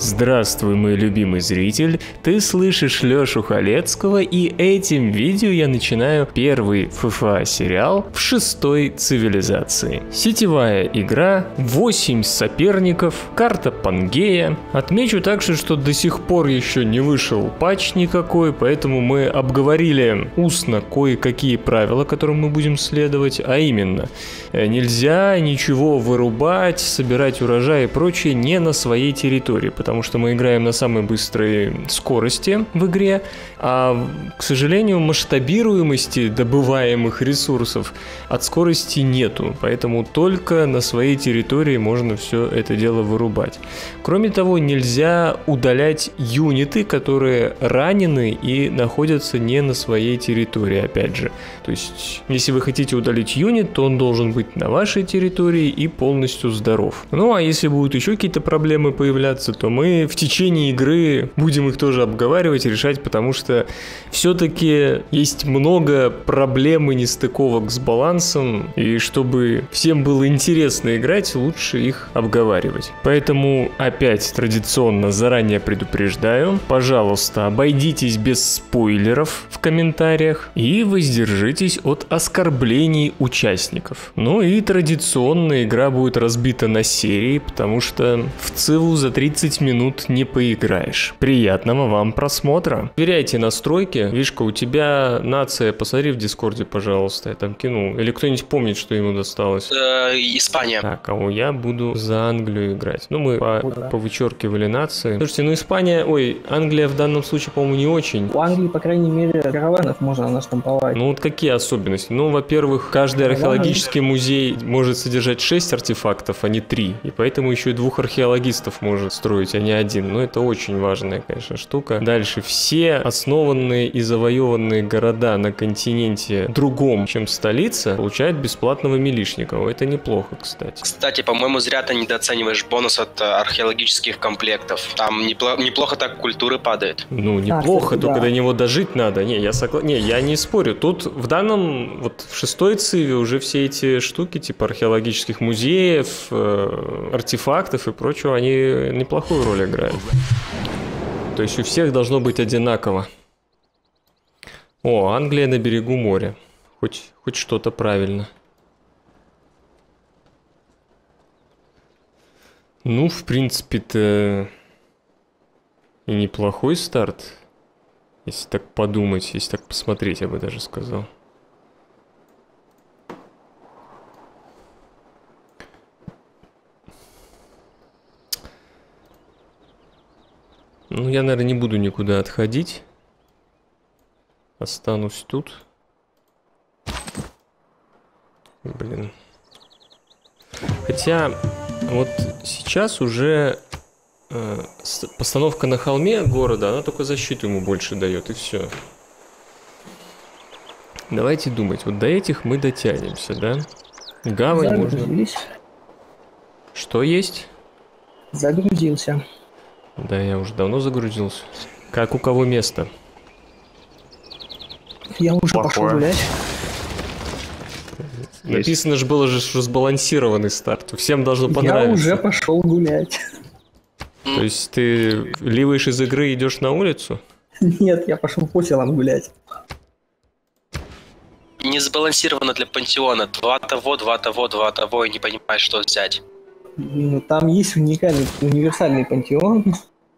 Здравствуй, мой любимый зритель, ты слышишь Лёшу Халецкого, и этим видео я начинаю первый ФФА сериал в 6-й цивилизации. Сетевая игра, 8 соперников, карта Пангея. Отмечу также, что до сих пор еще не вышел патч никакой, поэтому мы обговорили устно кое-какие правила, которым мы будем следовать, а именно, нельзя ничего вырубать, собирать урожай и прочее не на своей территории, потому что мы играем на самой быстрой скорости в игре, а, к сожалению, масштабируемости добываемых ресурсов от скорости нету, поэтому только на своей территории можно все это дело вырубать. Кроме того, нельзя удалять юниты, которые ранены и находятся не на своей территории, опять же. То есть, если вы хотите удалить юнит, то он должен быть на вашей территории и полностью здоров. Ну, а если будут еще какие-то проблемы появляться, то мы в течение игры будем их тоже обговаривать, решать, потому что все-таки есть много проблем и нестыковок с балансом, и чтобы всем было интересно играть, лучше их обговаривать. Поэтому опять традиционно заранее предупреждаю, пожалуйста, обойдитесь без спойлеров в комментариях и воздержитесь от оскорблений участников. Ну и традиционно игра будет разбита на серии, потому что в Циву за 30 минут не поиграешь. Приятного вам просмотра. Проверяйте настройки. Вишка, у тебя нация, посмотри в Дискорде, пожалуйста, я там кинул. Или кто-нибудь помнит, что ему досталось? Испания. Так, а я буду за Англию играть. Ну, мы повычеркивали нации. Слушайте, ну Испания, Англия в данном случае, по-моему, не очень. У Англии, по крайней мере, караванов можно наштамповать. Ну, вот какие особенности? Ну, во-первых, каждый археологический музей может содержать 6 артефактов, а не 3. И поэтому еще и 2 археологистов может строить, а не 1. Но это очень важная, конечно, штука. Дальше. Все основанные и завоеванные города на континенте другом, чем столица, получают бесплатного милишника. Это неплохо, кстати. Кстати, по-моему, зря ты недооцениваешь бонус от археологических комплектов. Там неплохо так культуры падает. Ну, неплохо, только до него дожить надо. Не, я не спорю. Тут в данном, вот в 6-й циве уже все эти штуки, типа археологических музеев, артефактов и прочего, они неплохую роль играют. То есть у всех должно быть одинаково. О, Англия на берегу моря. Хоть что-то правильно. Ну, в принципе-то и неплохой старт. Если так подумать, если так посмотреть, я бы даже сказал. Ну, я, наверное, не буду никуда отходить. Останусь тут. Блин. Хотя, вот сейчас уже постановка на холме города, она только защиту ему больше дает, и все. Давайте думать, вот до этих мы дотянемся, да? Гавань можно... Что есть? Загрузился. Да, я уже давно загрузился. Как у кого место? Я уже пошел гулять. Написано же было, что сбалансированный старт. Всем должно понравиться. Я уже пошел гулять. То есть ты ливаешь из игры и идешь на улицу? Нет, я пошел по селам гулять. Не сбалансировано для пантеона. Два того, и не понимаешь, что взять. Ну, там есть универсальный пантеон.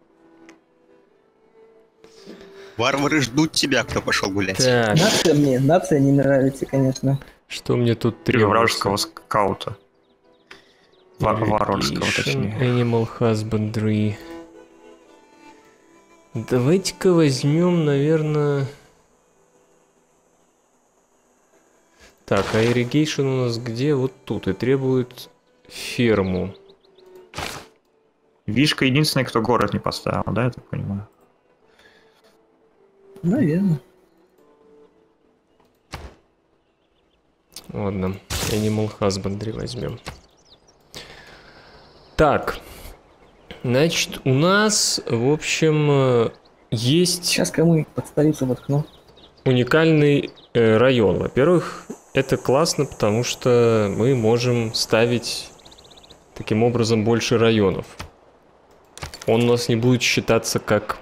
Варвары ждут тебя, кто пошел гулять. Так. Нация не нравится, конечно. Что мне тут требуется? Вражеского скаута. Варварского, точнее. Animal Husbandry. Давайте-ка возьмем, наверное... Так, а irrigation у нас где? Вот тут. И требует ферму. Вишка единственный, кто город не поставил, да, я так понимаю? Наверное. Ладно, Animal Husbandry возьмем. Так, значит, у нас, в общем, есть... Сейчас кому под столицу воткну. Уникальный район. Во-первых, это классно, потому что мы можем ставить таким образом больше районов. он у нас не будет считаться как...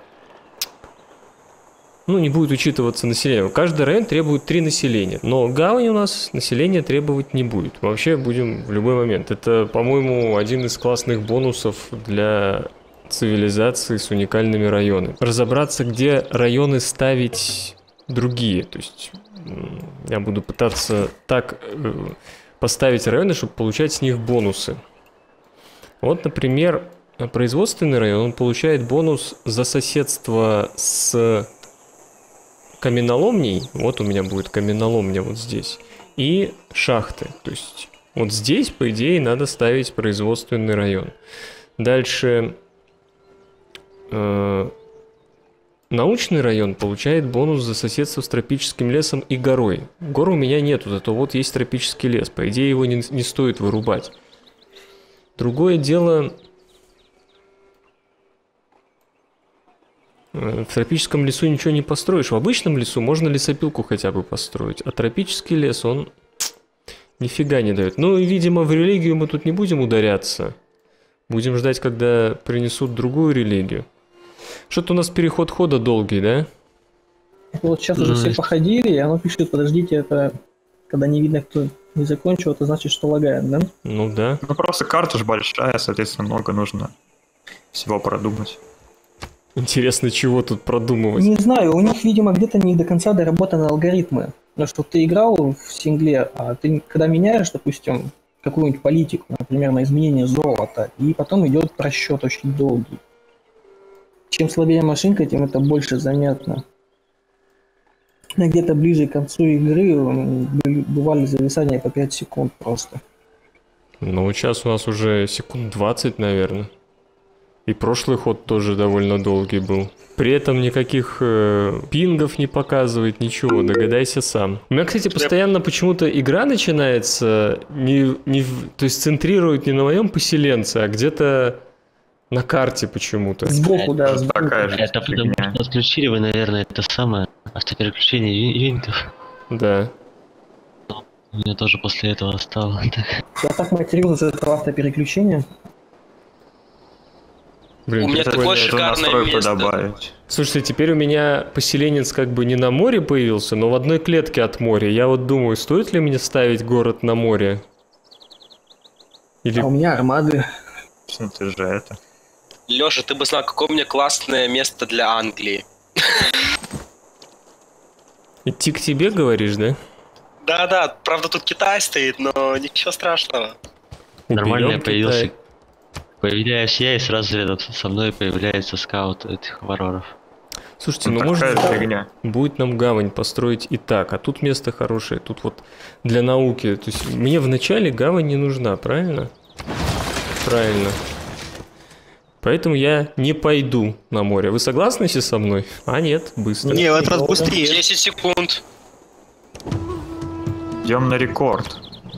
Ну, не будет учитываться население. Каждый район требует 3 населения, но гавань у нас население требовать не будет. Вообще будем в любой момент. Это, по-моему, один из классных бонусов для цивилизации с уникальными районами. Разобраться, где районы ставить другие. То есть я буду пытаться так поставить районы, чтобы получать с них бонусы. Вот, например, производственный район, он получает бонус за соседство с каменоломней. Вот у меня будет каменоломня вот здесь. И шахты. То есть вот здесь, по идее, надо ставить производственный район. Дальше научный район получает бонус за соседство с тропическим лесом и горой. Гор у меня нету, зато вот есть тропический лес. По идее, его не стоит вырубать. Другое дело... В тропическом лесу ничего не построишь. В обычном лесу можно лесопилку хотя бы построить. А тропический лес, он нифига не дает. Ну и, видимо, в религию мы тут не будем ударяться. Будем ждать, когда принесут другую религию. Что-то у нас переход хода долгий, да? Вот сейчас уже все походили, и оно пишет, подождите, это... Когда не видно, кто не закончил, это значит, что лагает, да? Ну да. Ну просто карта же большая, соответственно, много нужно всего продумать. Интересно, чего тут продумывать? Не знаю, у них, видимо, где-то не до конца доработаны алгоритмы. Потому что ты играл в сингле, а ты когда меняешь, допустим, какую-нибудь политику, например, на изменение золота, и потом идет просчет очень долгий. Чем слабее машинка, тем это больше заметно. Где-то ближе к концу игры бывали зависания по 5 секунд просто. Ну, сейчас у нас уже секунд 20, наверное. И прошлый ход тоже довольно долгий был. При этом никаких пингов не показывает, ничего, догадайся сам. У меня, кстати, постоянно почему-то игра начинается, то есть центрирует не на моем поселенце, а где-то на карте почему-то. Сбоку, да, сбоку. Такая же Это потому фигня. что отключили вы, наверное, это самое автопереключение юнитов. Да. У меня тоже после этого стало так. Я так матерился из этого автопереключения. Блин, У меня Прикольно такое эту шикарное настройку место. добавить. слушайте, теперь у меня поселенец как бы не на море появился, но в одной клетке от моря. Я вот думаю, стоит ли мне ставить город на море? Или... А у меня армады. Ты же это. Лёша, ты бы знал, какое у меня классное место для Англии. Идти к тебе, говоришь, да? Да-да, правда тут Китай стоит, но ничего страшного. Нормально я Уберем появился. Китай. Появляюсь я, и сразу рядом со мной появляется скаут этих варваров. Слушайте, Ну, ну может такая фигня. будет нам гавань построить и так, а тут место хорошее, тут вот для науки. То есть мне вначале гавань не нужна, правильно? Правильно. Поэтому я не пойду на море. Вы согласны со мной? А нет, быстро. Не, в этот раз быстрее. 10 секунд. Идем на рекорд.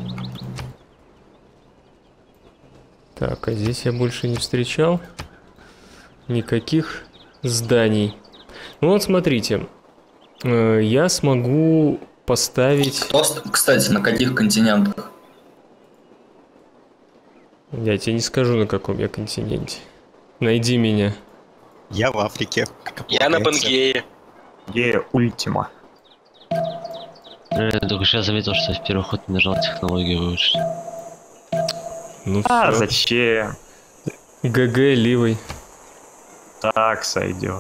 Так, а здесь я больше не встречал никаких зданий. Ну вот смотрите, я смогу поставить... Кстати, на каких континентах? Я тебе не скажу, на каком я континенте. Найди меня. Я в Африке. как Я на полагается. Пангее. Е Ультима. Я только сейчас заметил, что в первый ход не нажал технологию выучить. Ну А всё. зачем? ГГ ливой. Так сойдет.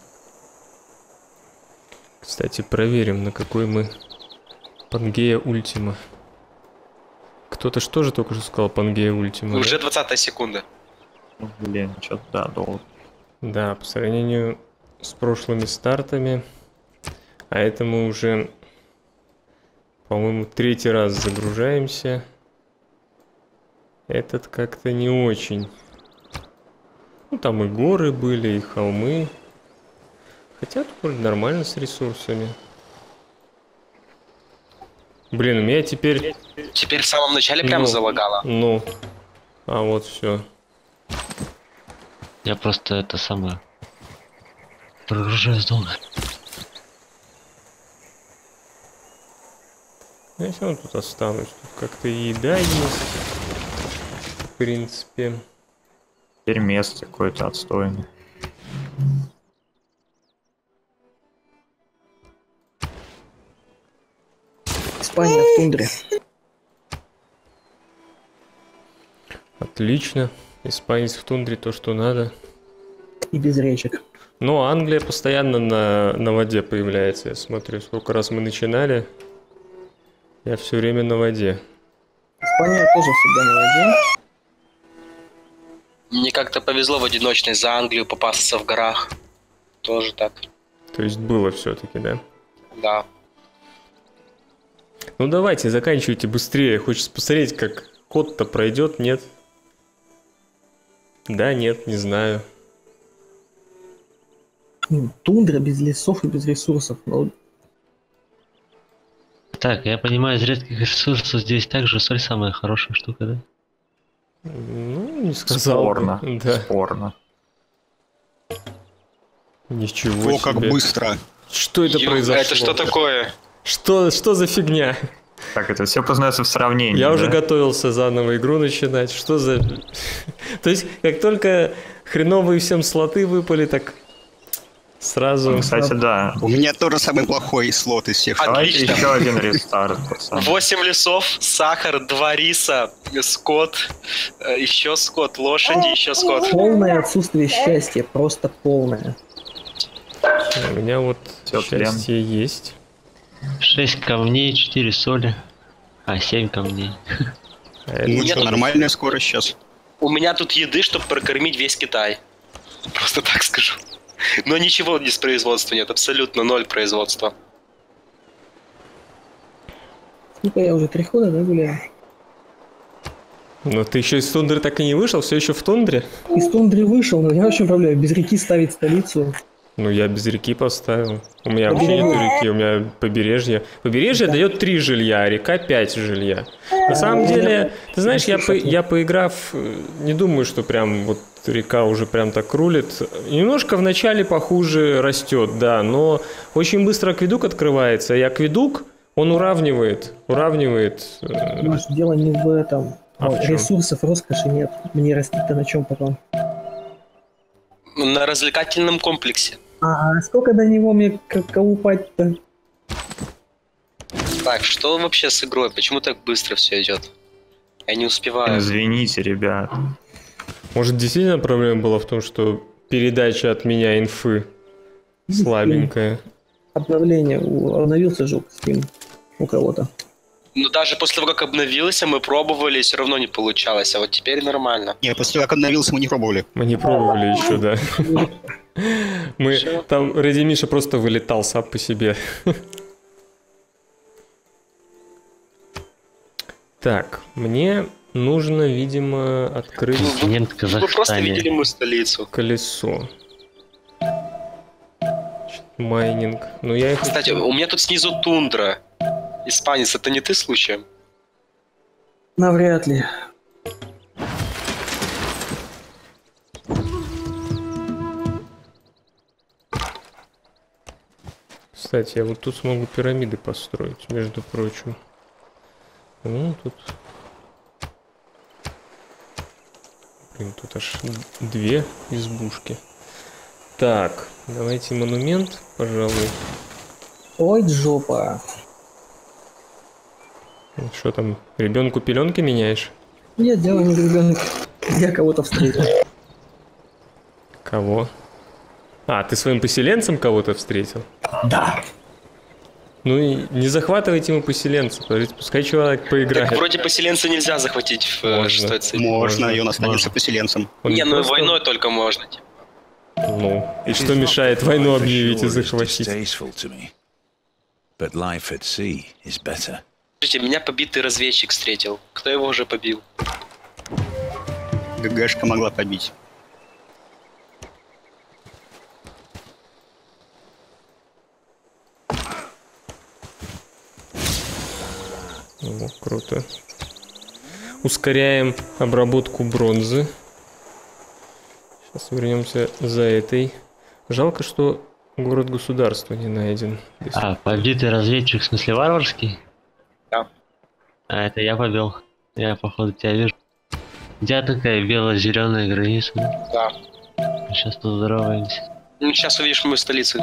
Кстати, проверим, на какой мы Пангея Ультима. Кто-то что же только что сказал Пангея Ультима? да? Уже 20 секунда. Ну, блин, что-то да, долго. Да, по сравнению с прошлыми стартами. А это мы уже, по-моему, 3-й раз загружаемся. Этот как-то не очень. Ну, там и горы были, и холмы. Хотя тут вроде нормально с ресурсами. Блин, у меня теперь... Теперь в самом начале прям Ну. залагало. Ну, а вот все. Я просто это самое... Прогружаюсь долго. Я все равно тут останусь. Тут как-то и еда есть. В принципе. Теперь место какое-то отстойное. Испания в тундре. Отлично. Испанец в тундре то, что надо. И без речек. Но Англия постоянно на воде появляется. Я смотрю, сколько раз мы начинали. Я все время на воде. Испания тоже всегда на воде. Мне как-то повезло в одиночной за Англию попасться в горах. Тоже так. То есть было все-таки, да? Да. Ну давайте, заканчивайте быстрее. Хочется посмотреть, как код-то пройдет, нет? Да, нет, не знаю. Тундра без лесов и без ресурсов. Ну, Так, я понимаю, из редких ресурсов здесь также соль самая хорошая штука, да? Ну, не сказал. Спорно. Да. Спорно. Ничего О, как себе. быстро. Что это произошло? Это что такое? Что за фигня? Так, это все познается в сравнении. Я уже да? готовился заново игру начинать. Что за... То есть, как только хреновые всем слоты выпали, так сразу... Кстати, да. У меня тоже самый плохой слот из всех. Давайте Отлично. еще один рестарт, пацаны. 8 лесов, сахар, 2 риса, скот, еще скот, лошади, еще скот. полное отсутствие счастья. Просто полное. У меня вот Всё, тлен. счастье есть. 6 камней, 4 соли. 7 камней. А это Ну Нет, что, нормальная скорость сейчас. У меня тут еды, чтобы прокормить весь Китай. Просто так скажу. Но ничего из производства нет, абсолютно ноль производства. Сколько я уже 3 хода, да, гуляю? Но ты еще из тундры так и не вышел? Все еще в тундре? Из тундры вышел, но я вообще проблема. Без реки ставить столицу. Ну, я без реки поставил. У меня вообще нету реки, у меня побережье. Побережье дает 3 жилья, а река 5 жилья. На самом деле, ты знаешь, я поиграв, не думаю, что прям вот река уже прям так рулит. Немножко вначале похуже растет, да, но очень быстро акведук открывается, и акведук, он уравнивает. Может, дело не в этом. А в чём? Ресурсов, роскоши нет. Мне растить-то на чем потом? На развлекательном комплексе. А сколько до него мне колупать-то? Так, что вообще с игрой? Почему так быстро все идет? Я не успеваю. Извините, ребят. Может, действительно проблема была в том, что передача от меня инфы слабенькая. Обновление. Обновился же Steam у кого-то. Но даже после того, как обновился, мы пробовали, все равно не получалось. А вот теперь нормально. Не, после того, как обновился, мы не пробовали. Мы не пробовали еще, да. Мы Всё. там Ради Миша просто вылетал сам по себе. Так, мне нужно, видимо, открыть Континент Вы просто Казахстане. видели мою столицу. колесо. Значит, майнинг. Ну я их... Кстати, у меня тут снизу тундра. Испанец, это не ты случаем? Навряд ли. Кстати, я вот тут смогу пирамиды построить, между прочим. Ну, тут... Блин, тут аж 2 избушки. Так, давайте монумент, пожалуй. Ой, жопа. Что там, ребенку пеленки меняешь? Нет, дело не в ребенке. Я кого-то встретил. Кого? А, ты своим поселенцем кого-то встретил? Да. Ну и не захватывайте ему поселенца, подождите, пускай человек поиграет. Так вроде поселенца нельзя захватить в Можно. шестой цели. Можно, и он можно. останется поселенцем. Он Не, ну просто- войной только можно. Типа. Ну, и что мешает войну объявить и захватить? But life at sea is better. Слушайте, меня побитый разведчик встретил. Кто его уже побил? ГГшка могла побить. О, круто. Ускоряем обработку бронзы. Сейчас вернемся за этой. Жалко, что город-государство не найден. Побитый разведчик, в смысле варварский? Да. Это я побил. Я, походу, тебя вижу. Где такая бело-зеленая граница? Да. Сейчас поздороваемся. Ну, сейчас увидишь мою столицу.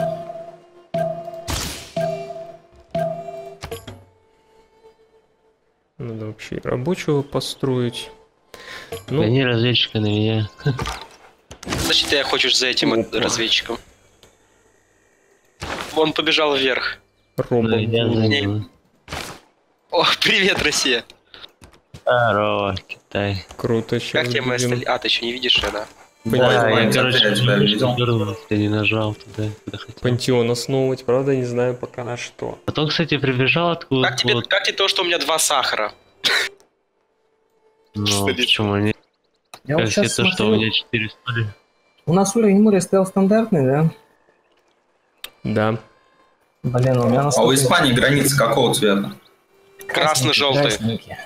Надо вообще рабочего построить. Ну, Гони разведчика на меня. Значит, ты хочешь за этим разведчиком. Он побежал вверх. робот. Ну, я за Не- ним. О, привет, Россия. Здорово, Китай. Круто, сейчас Как тебе моя столица? А, ты еще не видишь, да? Да, я, я короче, тебя видел. я не нажал туда, куда хотел. Пантеон основывать, правда, не знаю пока на что. Потом, кстати, прибежал откуда-то. Как тебе то, что у меня 2 сахара? Ну, столица? почему нет? Я вот Как сейчас то, что у смотрю, меня 4 столи. у нас уровень моря стоял стандартный, да? Да. Блин, у меня А у настолько- Испании граница какого цвета? Красно-желтый. Красненький.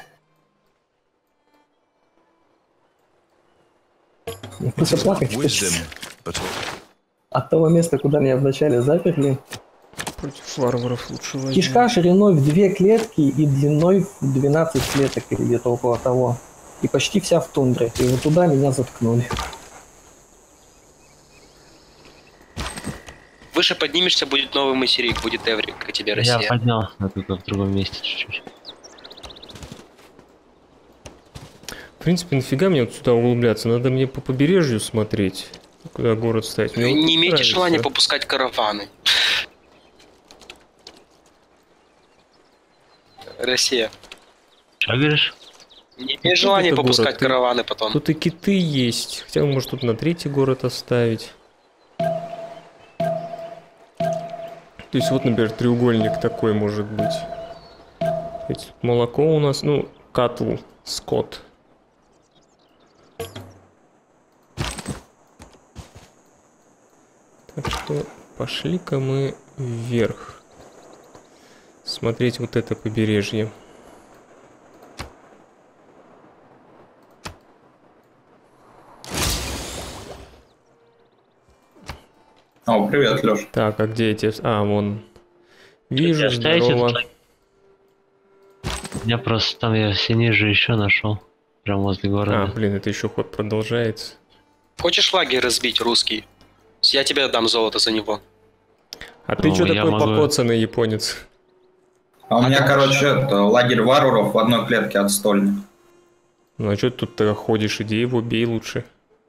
Я просто плакать хочу. Wisdom, but От того места, куда меня вначале заперли. Против варваров лучше возьму. Кишка шириной в 2 клетки и длиной в 12 клеток или где-то около того. И почти вся в тундре. И вот туда меня заткнули. Выше поднимешься, будет новый материк, будет Эврик, а тебе Я Россия. поднялся, но только в другом месте чуть-чуть. В принципе, нафига мне вот сюда углубляться? Надо мне по побережью смотреть, куда город ставить. Мне вот Не тут имеете нравится. желания попускать караваны? Россия. Что говоришь? Не имеешь желания это город? попускать Ты- караваны потом? Тут и киты есть. Хотя, может, тут на 3-й город оставить. То есть, вот, например, треугольник такой может быть. Ведь молоко у нас, ну, катл, скот. Так что пошли-ка мы вверх. Смотреть вот это побережье. О, привет, Лёш. Так, а где эти? А, вон. Вижу, Оставите здорово. тут? Я просто там я все ниже еще нашел. Прям возле А, города. блин, это еще ход продолжается. Хочешь лагерь разбить, русский? Я тебе дам золото за него. А ты Ну, что я такой могу- покоцанный японец? А у меня, короче, это, лагерь варваров в одной клетке от стольни. Ну а что ты тут тогда ходишь? Иди его бей лучше.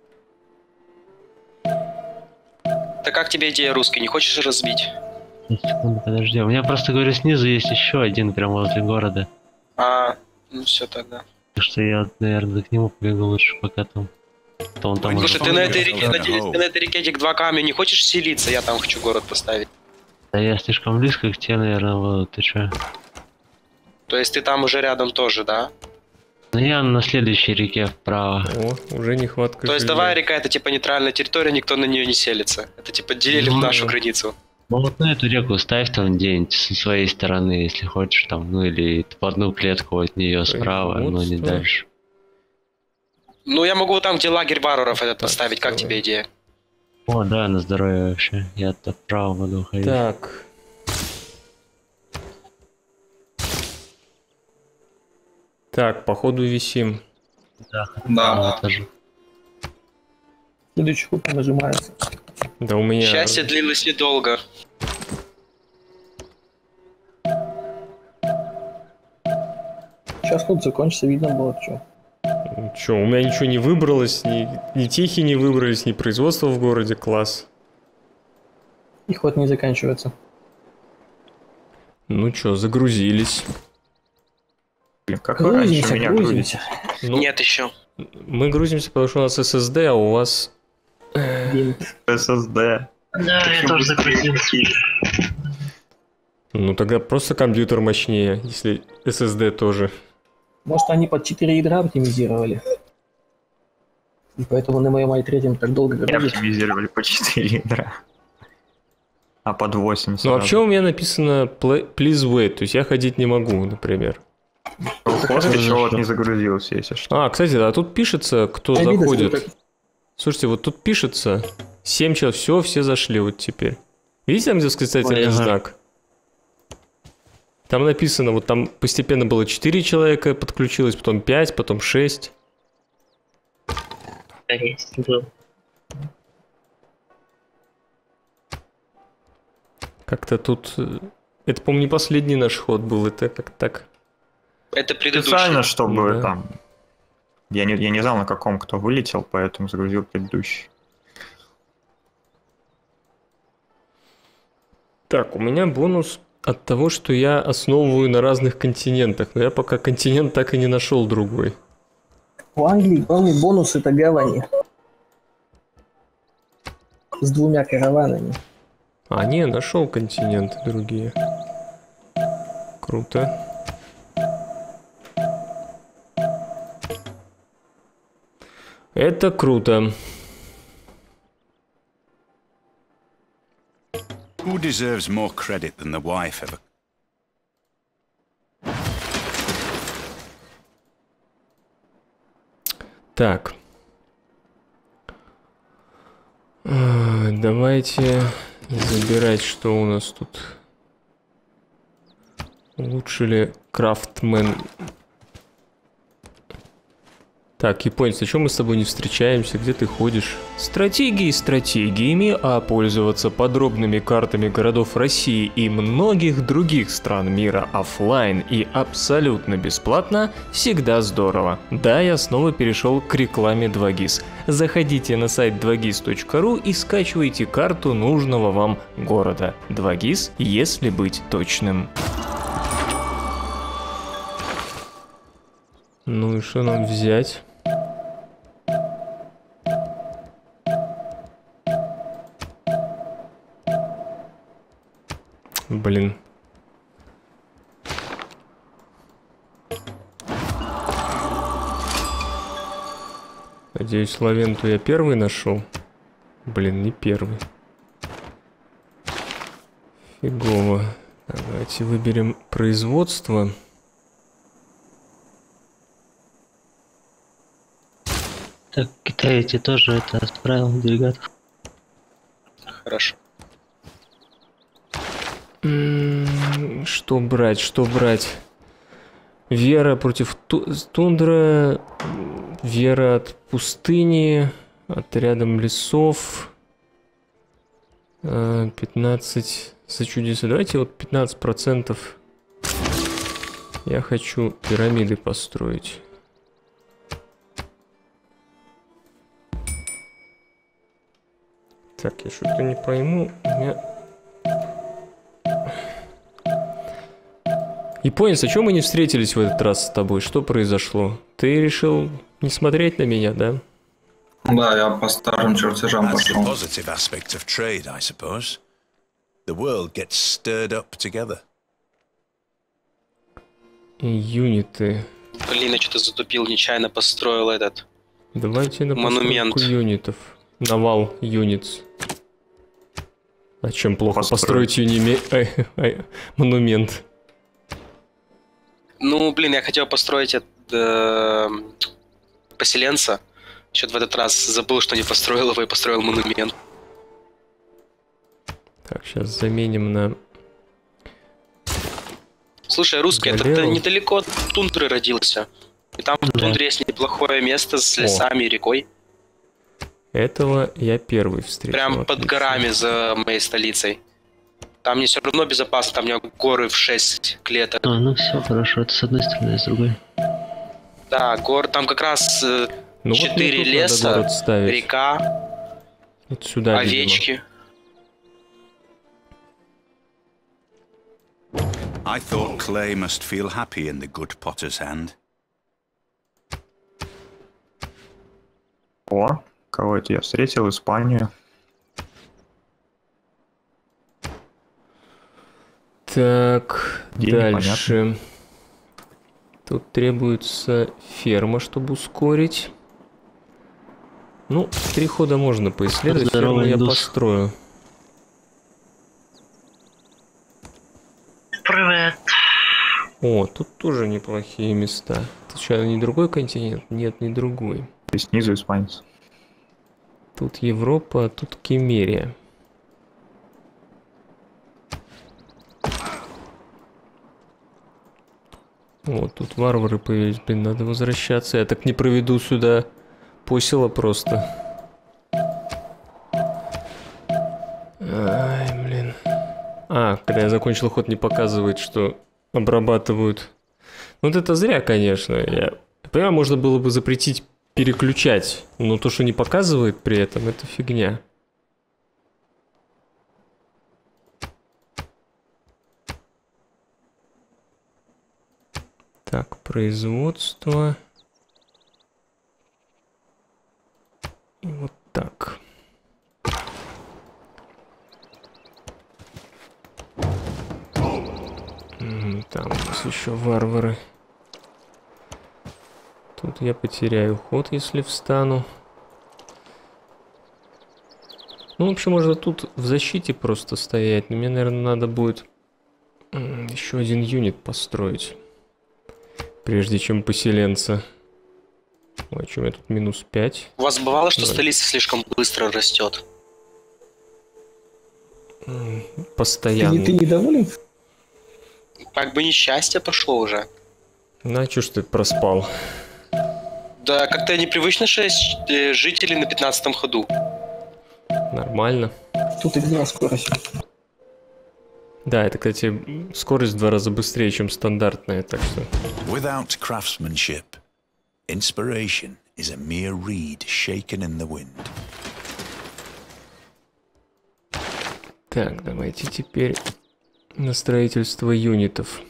Так как тебе идея, русский? Не хочешь разбить? Секунду, подожди. У меня просто, говорю, снизу есть еще один прям возле города. А, ну все тогда. Так что я, наверное, к нему побегу лучше, пока там. То он там уже... Слушай, ты на этой Ой, реке, ой. ты на этой реке этих 2 камня не хочешь селиться? Я там хочу город поставить. Да я слишком близко к тебе, наверное, буду. Ты че? То есть ты там уже рядом тоже, да? Ну я на следующей реке вправо. О, уже нехватка То есть жилья. давай река это типа нейтральная территория, никто на нее не селится. Это типа делили в Ну, нашу да. границу. Ну вот на эту реку ставь там где-нибудь со своей стороны, если хочешь там, ну или в одну клетку от нее справа, но не Производство. дальше. Ну я могу там, где лагерь варваров этот поставить, как давай. тебе идея? О, да, на здоровье вообще. Я тут вправо буду уходить. Так. Так, походу висим. Да, Да. тоже. Следующий хук нажимается. Да у меня... Счастье длилось недолго. Сейчас хук закончится, видно будет, что. Чё, у меня ничего не выбралось, ни тихи не выбрались, ни производство в городе, класс. И ход не заканчивается. Ну чё, загрузились. Блин, как вы раньше Грузимся, меня грузите? грузимся. Ну, Нет еще. мы грузимся, потому что у нас SSD, а у вас... День. SSD. Да, я тоже загрузился. Ну тогда просто компьютер мощнее, если SSD тоже. Может, они под 4 ядра оптимизировали. И поэтому на моем i3 так долго И грузит. оптимизировали по 4 ядра. А под 8 Ну сразу. вообще у меня написано please wait, то есть я ходить не могу, например. Ход еще вот не загрузился, если что. А, кстати, а тут пишется, кто А видно, что заходит. так- Слушайте, вот тут пишется 7 человек, все зашли вот теперь. Видите там, где восклицательный Ой, ага. знак? Там написано, вот там постепенно было 4 человека подключилось, потом 5, потом 6. есть, был. Как-то тут... Это, по-моему, не последний наш ход был, это как так... Это предыдущий. Специально, чтобы Да. там... Я не знал, на каком кто вылетел, поэтому загрузил предыдущий. Так, у меня бонус от того, что я основываю на разных континентах, но я пока континент так и не нашел другой. У Англии главный бонус это гавани. С 2 караванами. А, не, нашел континенты другие. Круто. Это круто. Who deserves more credit than the wife of a... Так. Давайте забирать, что у нас тут. Улучшили крафтмен. Так, японец, а чё мы с тобой не встречаемся? Где ты ходишь? Стратегии стратегиями, а пользоваться подробными картами городов России и многих других стран мира оффлайн и абсолютно бесплатно всегда здорово. Да, я снова перешел к рекламе 2GIS. Заходите на сайт 2gis.ru и скачивайте карту нужного вам города. 2GIS, если быть точным. Ну и что нам взять? Блин. Надеюсь, Лавенту я первый нашел. Блин, не первый. Фигово. Давайте выберем производство. Так, Китай эти тоже это отправил делегатов. Хорошо. Что брать, что брать? Вера против тундра, вера от пустыни, отрядом лесов, 15 за чудеса. Давайте вот 15%. Я хочу пирамиды построить. Так, я что-то не пойму. У меня... Японец, а чё мы не встретились в этот раз с тобой? Что произошло? Ты решил не смотреть на меня, да? Да, я по старым чертежам That's the пошел. positive aspect of trade, I suppose. The world gets stirred up together. Юниты. Блин, я что-то затупил, нечаянно построил этот. Давайте на Монумент. постройку юнитов. Навал юнитс. А чем плохо построить монумент? Ну, блин, я хотел построить поселенца. Что-то в этот раз забыл, что не построил его и построил монумент. Так, сейчас заменим на... Слушай, русский, это Галеру. ты недалеко от тундры родился. И там в тундре есть неплохое место с лесами и рекой. Этого я первый встретил. Прям под отлично. горами за моей столицей. Там мне все равно безопасно, там у меня горы в 6 клеток. А, ну все, хорошо, это с одной стороны, а с другой. Да, гор, там как раз Ну вот 4 мне тут надо леса, город ставить. река, Вот сюда, видимо. овечки. I thought Clay must feel happy in the good potter's hand. О, кого это я встретил? Испанию. Так, Где дальше. Тут требуется ферма, чтобы ускорить. Ну, 3 хода можно поисследовать, Здорово, ферму я индус. построю. Привет. О, тут тоже неплохие места. Тут что, не другой континент? Нет, не другой. И снизу испанец. Тут Европа, а тут Кемерия. Вот, тут варвары появились. Блин, надо возвращаться. Я так не проведу сюда запосило просто. Ай, блин. А, когда я закончил ход, не показывает, что обрабатывают. Ну, вот это зря, конечно. Я понимаю, можно было бы запретить переключать, но то, что не показывает при этом, это фигня. Так, производство. И вот так. Там у нас еще варвары. Тут я потеряю ход, если встану. Ну, в общем, можно тут в защите просто стоять. Но мне, наверное, надо будет еще один юнит построить. Прежде чем поселенца. Ой, что у меня тут минус 5. У вас бывало, что Давай. столица слишком быстро растет? Постоянно. Ты недоволен? Как бы несчастье пошло уже. На, чё ж ты проспал? Да, как-то непривычно 6 жителей на 15-м ходу. Нормально. Тут игра скорость. Да, это, кстати, скорость в 2 раза быстрее, чем стандартная, так что... Without craftsmanship, inspiration is a mere reed shaken in the wind. Так, давайте теперь на строительство юнитов.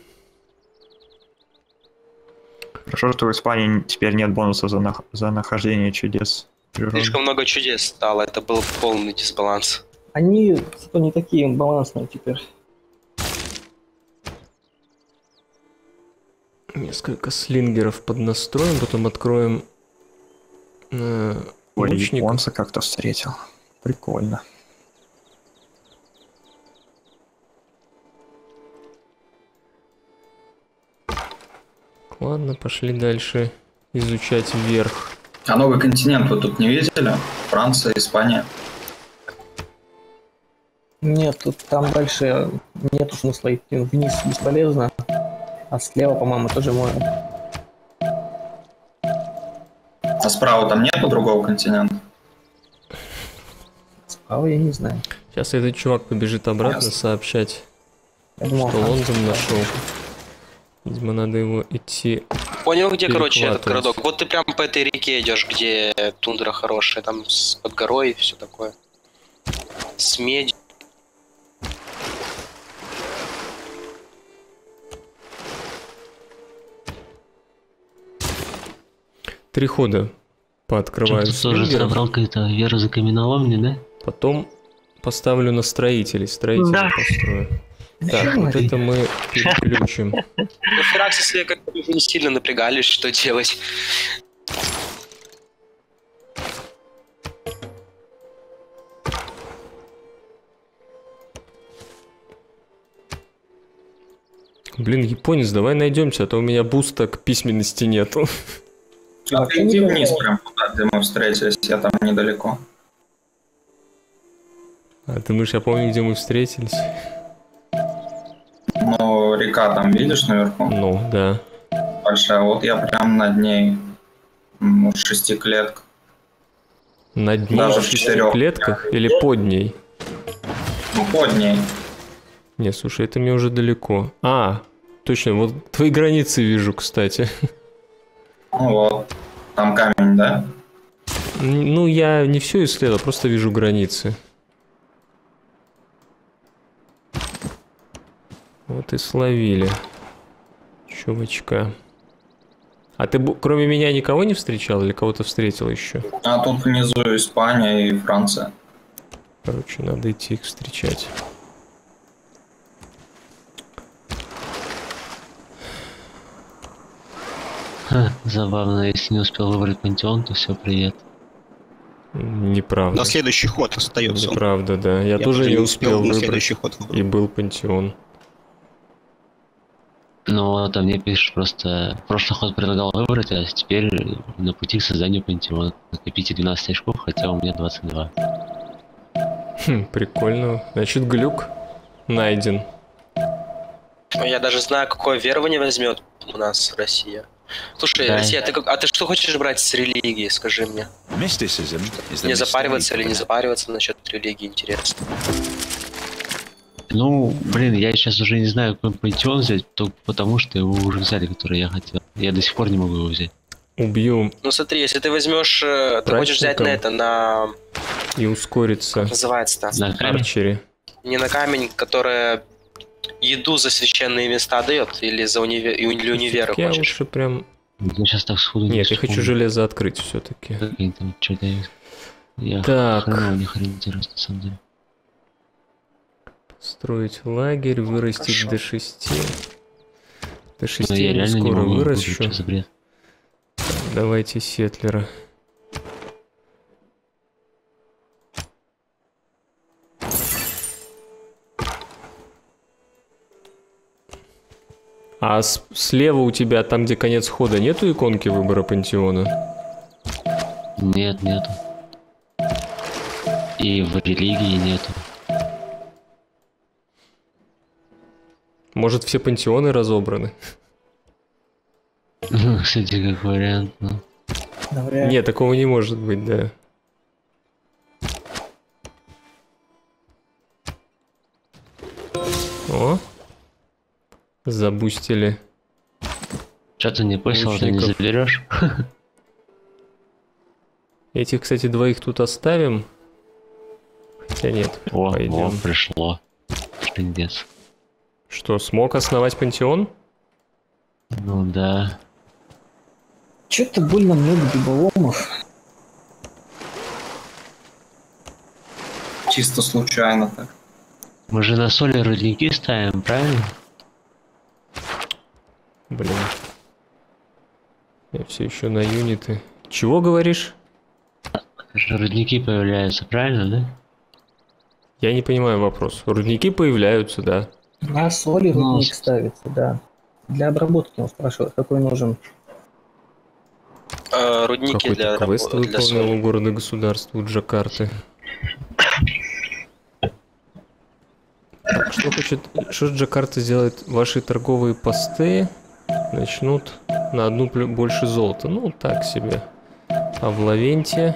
Хорошо, что в Испании теперь нет бонуса за нахождение чудес природы. Слишком много чудес стало, это был полный дисбаланс. Они зато не такие балансные теперь. Несколько слингеров поднастроим, потом откроем Ой, лучников. японца как-то встретил. Прикольно. Ладно, пошли дальше изучать вверх. А новый континент вы тут не видели? Франция, Испания. Нет, тут там дальше нету смысла идти вниз, бесполезно. А слева, по-моему, тоже море. А справа там нету другого континента? Справа я не знаю. Сейчас этот чувак побежит обратно Ясно. сообщать, Я думал, что Лондон нашел. Видимо, надо его идти. Понял, где, короче, этот перехватывать. городок? Вот ты прям по этой реке идешь, где тундра хорошая, там под горой и все такое. С медью. Три хода пооткрываю Ты тоже слингеров, собрал какую-то веру за каменоломни, да? потом поставлю на строителей, строителей построю. Так, вот это мы переключим. Ну, Фераксисы как-то уже не сильно напрягались, что делать. Блин, японец, давай найдемся, а то у меня буста к письменности нету. А ты иди вниз прям туда, где мы встретились, я там недалеко. А ты думаешь, я помню, где мы встретились? Но река там, видишь, наверху? Ну, да. Большая. Вот я прям над ней. 6 клеток. На дне Даже в в 6 4 клетках или под ней? Ну, под ней. Не, слушай, это мне уже далеко. А, точно, вот твои границы вижу, кстати. Ну вот. Там камень, да? Ну, я не все исследовал, просто вижу границы. Вот и словили чувачка. А ты кроме меня никого не встречал или кого-то встретил еще? А тут внизу Испания и Франция. Короче, надо идти их встречать. Ха, забавно, если не успел выбрать пантеон, то все, привет. Неправда. На следующий ход остается. он. Неправда, да. Я тоже не успел на выбрать. следующий ход выбрать. И был пантеон. Ну, там мне пишешь просто... Прошлый ход предлагал выбрать, а теперь на пути к созданию пантеона. Накопите 12 очков, хотя у меня 22. Хм, прикольно. Значит, глюк найден. Я даже знаю, какое верование возьмет у нас Россия. Слушай, Да. Россия, а ты что хочешь брать с религии, скажи мне? Mysticism is the Не запариваться или не mistake. запариваться насчет религии, интересно. Ну, блин, я сейчас уже не знаю, какой пантеон взять, только потому что его уже взяли, который я хотел. Я до сих пор не могу его взять. Убью Ну смотри, если ты возьмешь, ты хочешь взять на это, на... и ускориться. Как называется-то? На камень? Арчери. Не на камень, который еду за священные места дает, или за или универы Я хочешь? лучше прям... Я сейчас так сходу не Нет, я хочу вспомню. железо открыть все-таки. Как они там что дают? Я Так. хреново не ориентируюсь, на самом деле. Строить лагерь, вырастить Хорошо. до 6. До 6 Но я реально не скоро могу выращу. что за бред. Давайте сетлера. А слева у тебя, там где конец хода, нету иконки выбора пантеона? Нет, нету. И в религии нету. Может, все пантеоны разобраны? Кстати, как вариант, ну. Навряд ли. Нет, такого не может быть, да. О! Забустили. Что ты не понял, ты не Лучников. заберешь? Этих, кстати, двоих тут оставим. Хотя нет, О, пойдем. пришло. Пиздец. Что, смог основать пантеон? Ну да. Чё-то больно много дуболомов. Чисто случайно так. Мы же на соли рудники ставим, правильно? Блин. Я все еще на юниты. Чего говоришь? Же рудники появляются, правильно, да? Я не понимаю вопрос. Рудники появляются, да. На соли Ну, рудник ставится, да. Для обработки он спрашивает, какой нужен. Рудники для Какой-то квест для выполнил соли. у города-государства у Джакарты. Так, что хочет... Что Джакарта сделает? Ваши торговые посты начнут на одну больше золота. Ну, так себе. А в Лавенте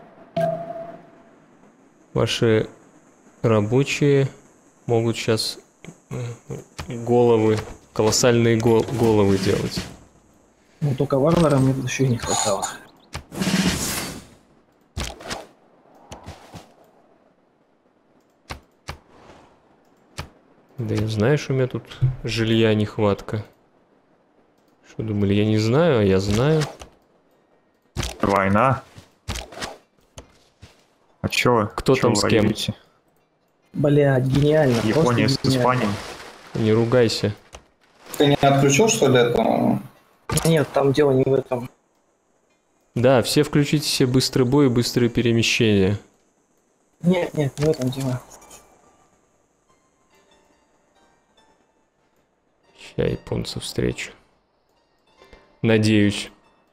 ваши рабочие могут сейчас головы, колоссальные головы делать. Ну, только варвара мне тут еще не хватало. Да и знаешь, у меня тут жилья нехватка. Что думали, я не знаю, а я знаю. Война. А чё? Кто чё там с кем? воюете? Блядь, гениально. Япония с просто гениально. Испанией. Не ругайся. Ты не отключил, что ли, это? Нет, там дело не в этом. Да, все включите себе быстрый бой и быстрые перемещения. Нет, не в этом дело. Ща японцев встречу. Надеюсь.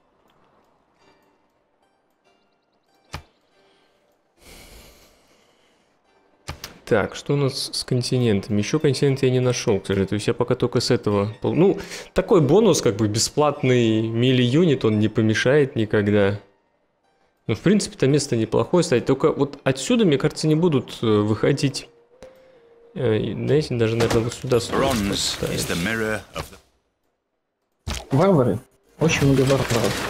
Так, что у нас с континентами? Еще континент я не нашел, к сожалению. То есть я пока только с этого... Ну, такой бонус, как бы бесплатный мили-юнит, он не помешает никогда. Ну, в принципе, там место неплохое, кстати. Только вот отсюда, мне кажется, не будут выходить... Знаете, даже, наверное, вот сюда стоит Bronze поставить. is the mirror of the... Варвары. Очень много варваров.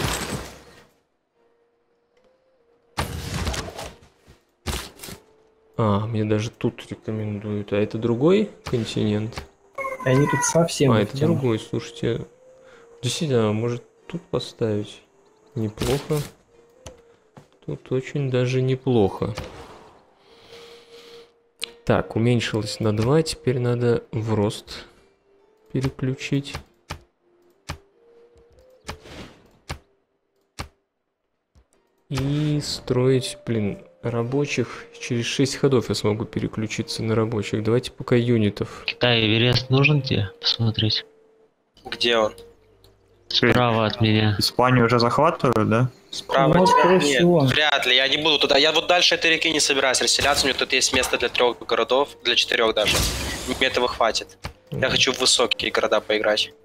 А, мне даже тут рекомендуют. А это другой континент? И они тут совсем А, не это в тему. другой, слушайте. Действительно, может тут поставить? Неплохо. Тут очень даже неплохо. Так, уменьшилось на 2, теперь надо в рост переключить. И строить, блин, рабочих. Через 6 ходов я смогу переключиться на рабочих. Давайте пока юнитов. Китай Эверест нужен тебе посмотреть? Где он? Справа от меня. Испанию уже захватывают, да? Справа Ну, от тебя? скорее Нет, всего. вряд ли, я не буду туда. Я вот дальше этой реки не собираюсь расселяться. У меня тут есть место для 3 городов, для 4 даже. Мне этого хватит. Я хочу в высокие города поиграть.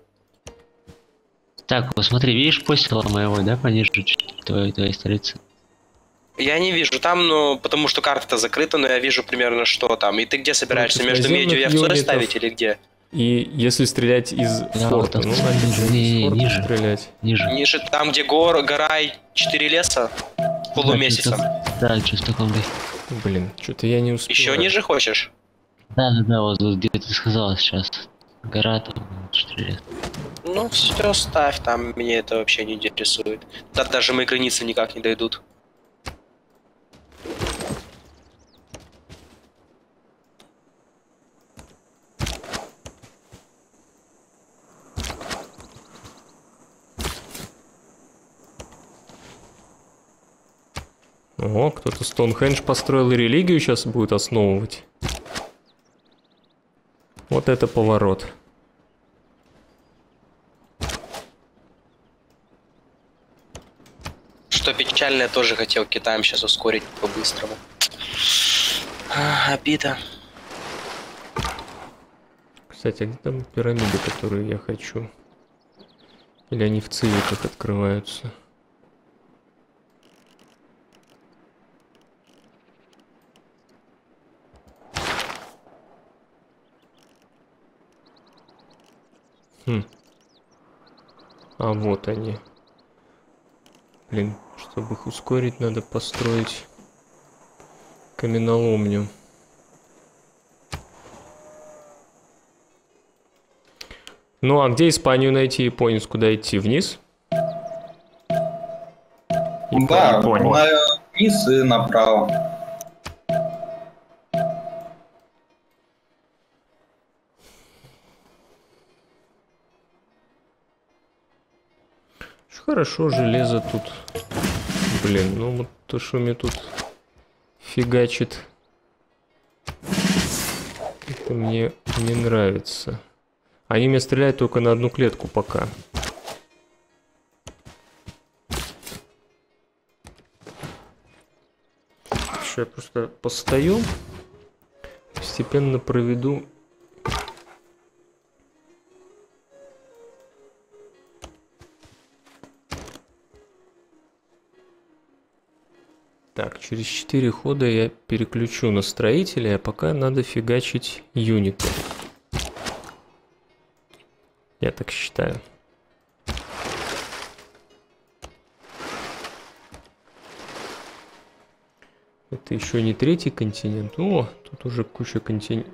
Так, вот смотри, видишь постила моего, да, пониже чуть твоей столицы? Я не вижу там, ну, потому что карта-то закрыта, но я вижу примерно, что там. И ты где собираешься? Против Между медью и овцой наземных ставить или где? И если стрелять из форта, вот ну, ниже, не, форта ниже. стрелять. Ниже. Ниже, там, где гора и 4 леса полумесяцем. Да, что в таком духе. Блин, что-то я не успел. Еще ниже хочешь? Да, вот где ты сказала сейчас. Гора там, 4 лет. Ну, все, ставь, там меня это вообще не интересует. Да, даже мои границы никак не дойдут. О, кто-то Стоунхендж построил и религию сейчас будет основывать. Вот это поворот. Что печально, я тоже хотел Китаем сейчас ускорить по-быстрому. Обида. Кстати, а где там пирамиды, которые я хочу? Или они в цивиках открываются? А вот они. Блин, чтобы их ускорить, надо построить каменоломню. Ну а где Испанию найти, японец? Куда идти? Вниз? Да, вниз и направо. Хорошо, железо тут. Блин, ну вот то, что мне тут фигачит, это мне не нравится. Они мне стреляют только на одну клетку пока. Сейчас я просто постою, постепенно проведу. Так, через 4 хода я переключу на строителя, а пока надо фигачить юниты. Я так считаю. Это еще не третий континент. О, тут уже куча континентов.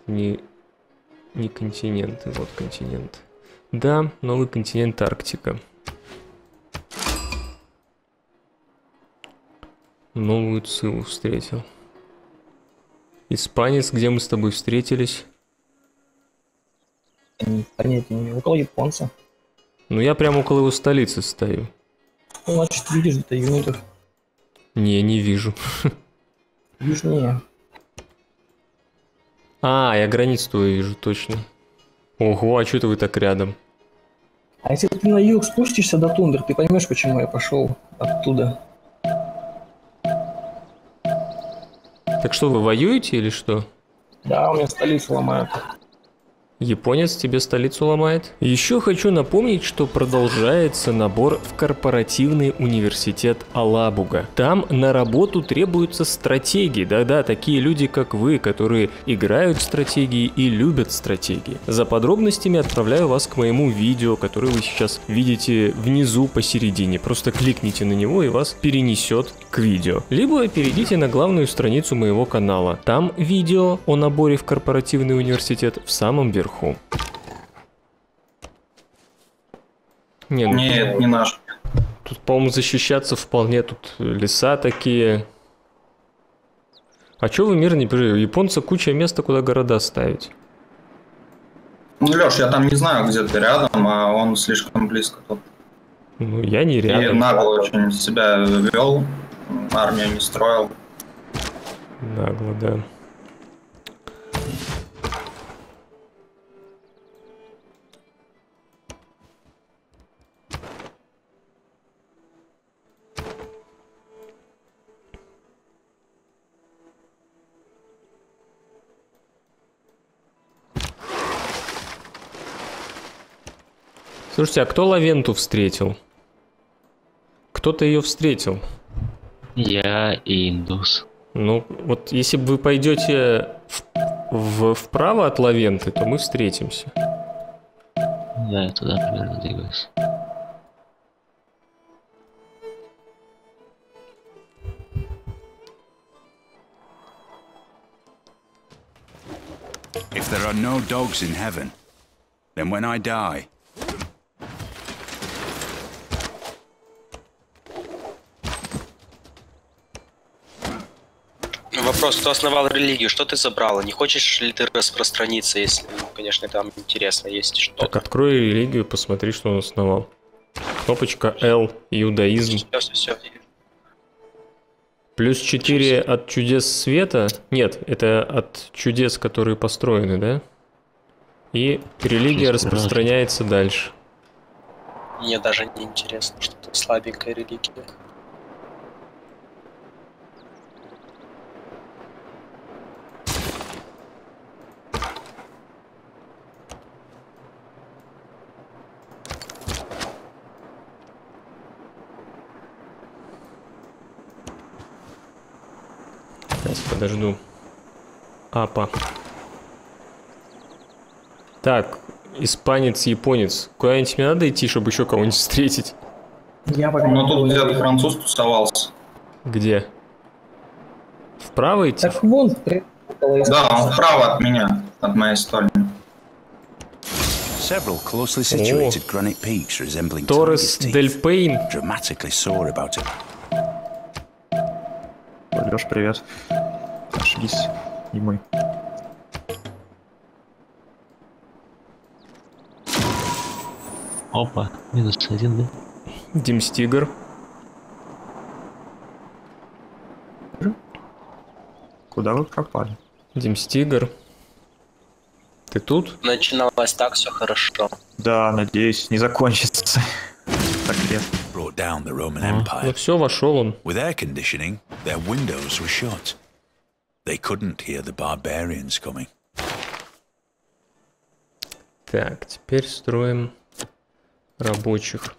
Не континенты, вот континент. Да, новый континент Арктика. Новую Цилу встретил. Испанец, где мы с тобой встретились? Понятия не имею. Около японца. Ну я прямо около его столицы стою. Ну, значит, видишь где-то юнитов. Не вижу. Южнее. А, я границу твою вижу, точно. Ого, а что это вы так рядом? А если ты на юг спустишься до тундры, ты поймешь, почему я пошел оттуда. Так что, вы воюете или что? Да, у меня столицу ломают. Японец тебе столицу ломает? Еще хочу напомнить, что продолжается набор в корпоративный университет Алабуга. Там на работу требуются стратегии. Да-да, такие люди, как вы, которые играют в стратегии и любят стратегии. За подробностями отправляю вас к моему видео, которое вы сейчас видите внизу посередине. Просто кликните на него и вас перенесет к видео. Либо перейдите на главную страницу моего канала. Там видео о наборе в корпоративный университет в самом верху. Не, ну, Нет, не наш. тут, по-моему, защищаться вполне. Тут леса такие. А чё вы мир не прижили? У японца куча места, куда города ставить. Ну, Лёш, я там не знаю, где ты рядом, а он слишком близко тут. Ну, я не И рядом. нагло очень себя вел, армию не строил. Нагло, да. Слушайте, а кто Лавенту встретил? Кто-то ее встретил. Я и индус. Ну, вот если бы вы пойдете вправо от Лавенты, то мы встретимся. Да, я туда примерно двигаюсь. If there are no dogs in heaven, then when I die, Вопрос, кто основал религию, что ты забрала? Не хочешь ли ты распространиться, если, конечно, там интересно есть Так, что-то? открой религию, посмотри, что он основал. Кнопочка L, иудаизм. Все. Плюс 4 от чудес света. Нет, это от чудес, которые построены, да? И религия распространяется дальше. Мне даже не интересно, что-то слабенькая религия. Сейчас подожду. Апа. Так, испанец, японец. Куда-нибудь мне надо идти, чтобы еще кого-нибудь встретить? Я пока Ну не тут понял. где-то француз тусовался. Где? Вправо идти? Так вон, Да, он вправо от меня, от моей стороны. several closely situated granite peaks resembling Торрес tigers' Дель teeth Пейн. dramatically soar about it. Леш, привет. Нашлись. И мы. Опа, -1, да? Димстигр. Куда вы пропали? Димстигр. Ты тут? Начиналось так, все хорошо. Да, надеюсь, не закончится. Так нет. Brought down the Roman Ну Empire. все, вошел он. With air conditioning, their windows were shut. They couldn't hear the barbarians coming. Так, теперь строим рабочих.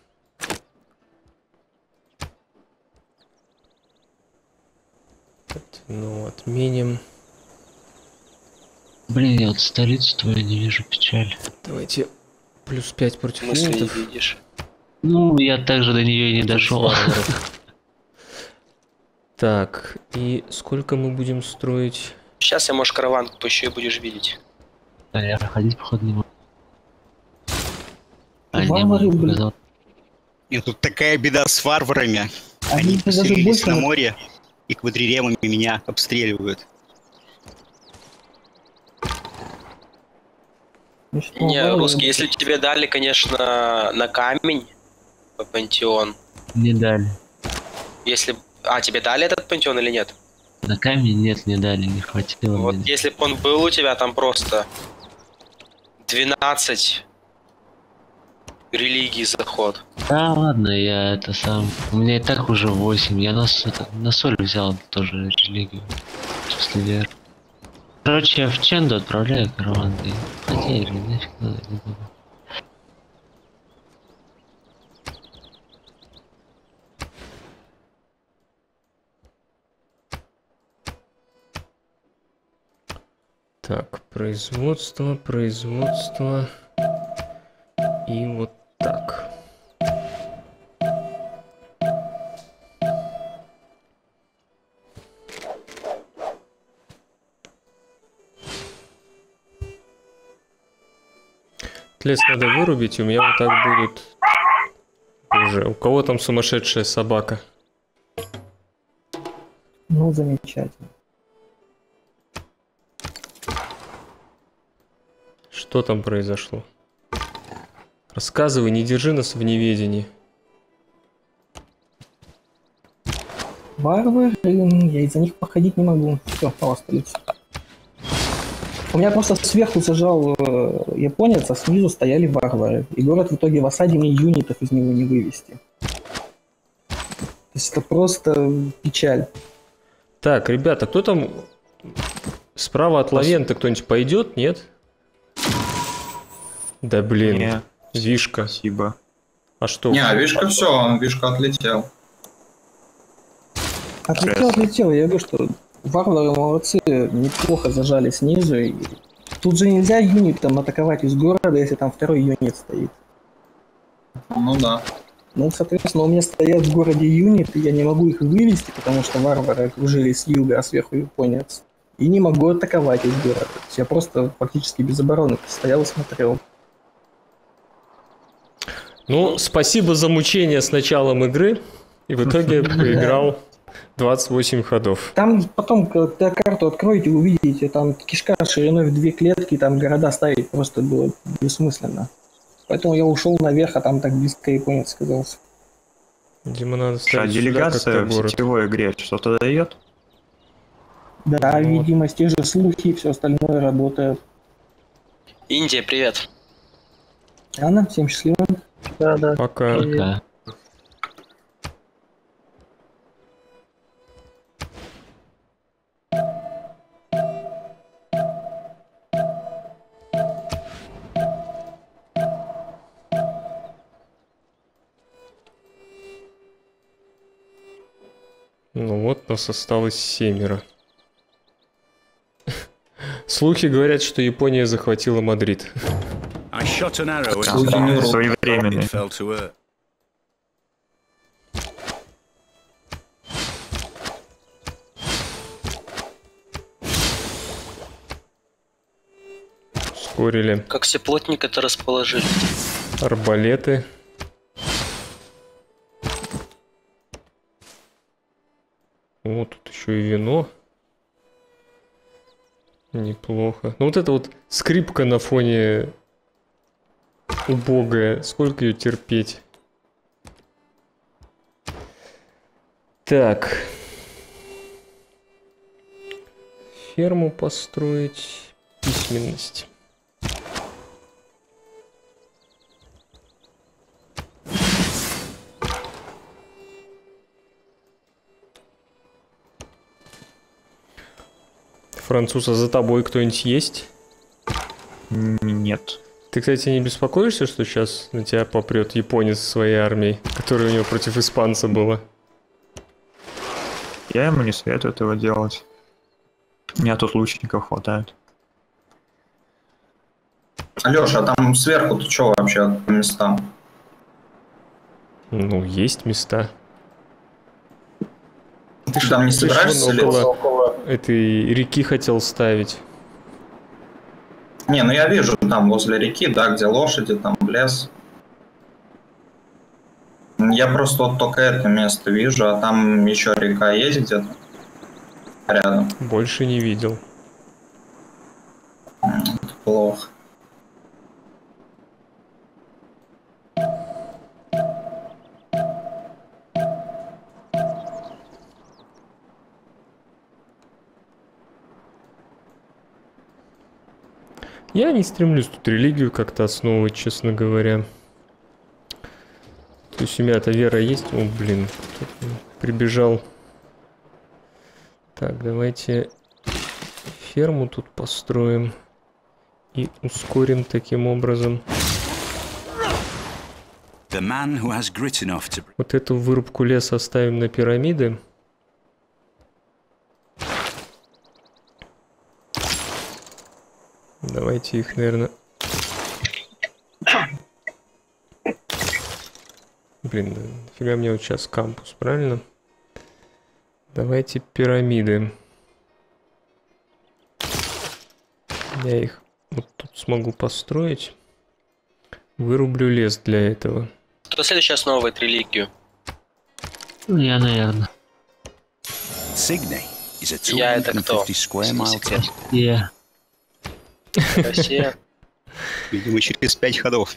Ну, отменим. Блин, я вот столицу твою не вижу, печаль. Давайте плюс 5 против Мысли юнитов. видишь. Ну, я также до нее и не дошел. Так, и сколько мы будем строить? Сейчас я, может, караван пущу и будешь видеть. А я проходить, походу, не могу. А, Варвары, не могу, блин. показал. И тут такая беда с варварами. Они Они даже поселились больше на на- море и квадриремами меня обстреливают. Ну что, Не, варвары- русский, если тебе дали, конечно, на камень пантеон, Не дали. если... А, тебе дали этот пантеон или нет? На камень нет, не дали, не хватило. Вот мне. если бы он был у тебя, там просто 12 религий заход. Да ладно, я это сам. У меня и так уже 8. Я на соль взял тоже религию. Чувство веры. Короче, я в Ченду отправляю караван. И... Хотя или нафиг надо, не буду. Так, производство. И вот так. Лес надо вырубить, и у меня вот так будут... Боже, у кого там сумасшедшая собака? Ну, замечательно. Что там произошло? Рассказывай, не держи нас в неведении. Варвары, я из-за них походить не могу. Все, пала столица. У меня просто сверху зажал японец, а снизу стояли варвары. И город в итоге в осаде, мне юнитов из него не вывести. То есть это просто печаль. Так, ребята, кто там справа от Лавенты кто-нибудь пойдет, нет? Да блин, Не, Вишка. спасибо. А что? Не, Вишка все, Вишка отлетел. Отлетел. Я говорю, что варвары молодцы, неплохо зажали снизу. И тут же нельзя юнитом атаковать из города, если там второй юнит стоит. Ну да. Ну, соответственно, у меня стоят в городе юниты, я не могу их вывести, потому что варвары окружили с юга, а сверху японец. И не могу атаковать из города. То есть я просто фактически без обороны стоял и смотрел. Ну, спасибо за мучение с началом игры. И в итоге проиграл 28 ходов. Там потом, когда карту откроете, увидите, там кишка шириной в 2 клетки, там города ставить просто было бессмысленно. Поэтому я ушел наверх, а там так близко японец оказался. Дима, надо А ставить делегация в сетевой игре что-то дает? Да, видимость, те же слухи и все остальное работает. Индия, привет. Ладно, всем счастливо. Да. Пока. Пока. Ну вот, нас осталось 7. Слухи говорят, что Япония захватила Мадрид. I shot an arrow Своевременный. it fell to earth. Ускорили Как все плотненько-то расположили. арбалеты. О, тут еще и вино. Неплохо. Ну вот это вот скрипка на фоне убогая. Сколько ее терпеть? Так. Ферму построить. Письменность. Француз, а за тобой кто-нибудь есть? Нет. Ты, кстати, не беспокоишься, что сейчас на тебя попрет японец со своей армией, которая у него против испанца была? Я ему не советую этого делать. У меня тут лучников хватает. Лёша, а там сверху-то что вообще по местам? Ну, есть места. Ты же там не собираешься Вон селиться? около этой реки хотел ставить. Не, ну я вижу там возле реки, да, где лошади, там лес. Я просто вот только это место вижу, а там еще река есть где-то рядом. Больше не видел. Это плохо. Я не стремлюсь тут религию как-то основывать, честно говоря. То есть у меня-то вера есть. О, блин, тут прибежал. Так, давайте ферму тут построим. И ускорим таким образом. The man who has grit enough to... Вот эту вырубку леса оставим на пирамиды. Давайте их, наверное... Блин, нафига мне вот сейчас кампус, правильно? Давайте пирамиды. Я их вот тут смогу построить. Вырублю лес для этого. Кто следующий основывает религию? Ну, я, наверное. Signy is a Я это кто? 250 square mile town. Я. Россия. Видимо, через 5 ходов.